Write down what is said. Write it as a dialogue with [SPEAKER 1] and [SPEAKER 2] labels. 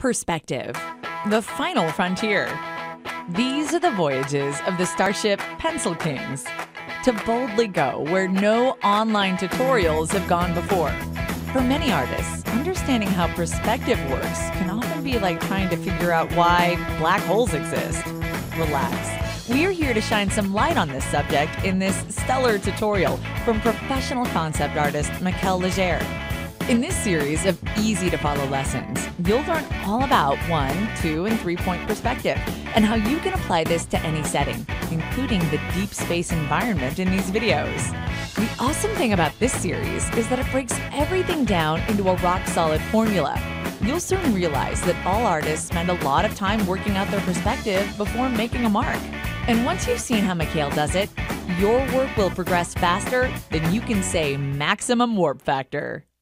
[SPEAKER 1] Perspective, the final frontier. These are the voyages of the starship Pencil Kings, to boldly go where no online tutorials have gone before. For many artists, understanding how perspective works can often be like trying to figure out why black holes exist. Relax. We are here to shine some light on this subject in this stellar tutorial from professional concept artist Mikel Legere. In this series of easy-to-follow lessons, you'll learn all about 1, 2, and 3-point perspective and how you can apply this to any setting, including the deep space environment in these videos. The awesome thing about this series is that it breaks everything down into a rock-solid formula. You'll soon realize that all artists spend a lot of time working out their perspective before making a mark. And once you've seen how Mikel does it, your work will progress faster than you can say maximum warp factor.